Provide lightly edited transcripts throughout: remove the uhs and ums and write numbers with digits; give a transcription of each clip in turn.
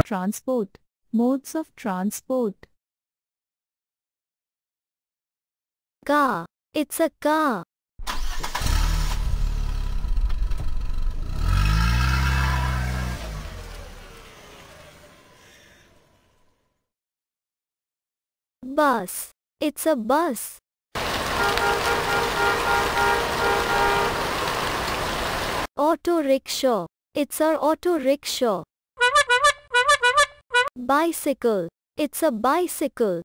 transport. Modes of transport. Car. It's a car. Bus. It's a bus. Auto rickshaw. It's our auto rickshaw. Bicycle. It's a bicycle.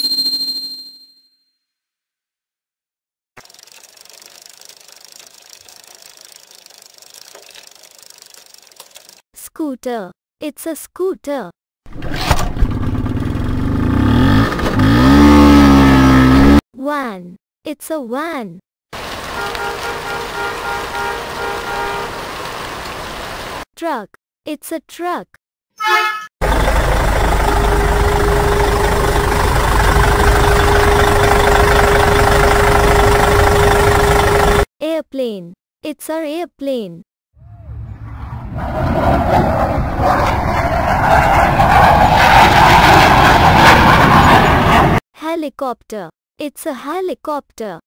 Scooter. It's a scooter. Van. It's a van. Truck. It's a truck. Airplane. It's our airplane. Helicopter. It's a helicopter.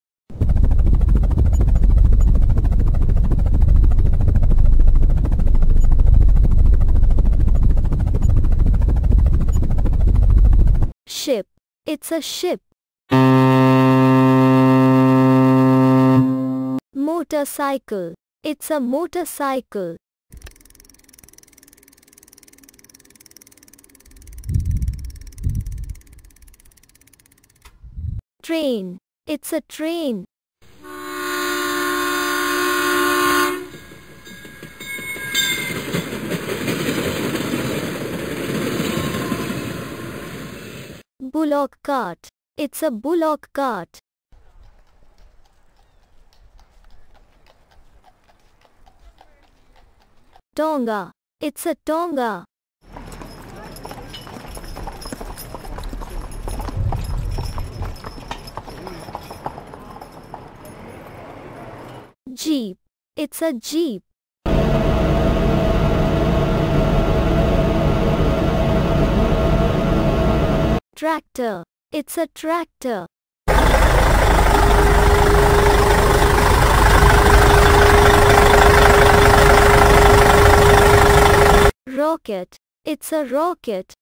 Ship. It's a ship. Motorcycle. It's a motorcycle. Train. It's a train. Bullock cart. It's a bullock cart. Tonga. It's a tonga. Jeep. It's a jeep. Tractor. It's a tractor. Rocket. It's a rocket.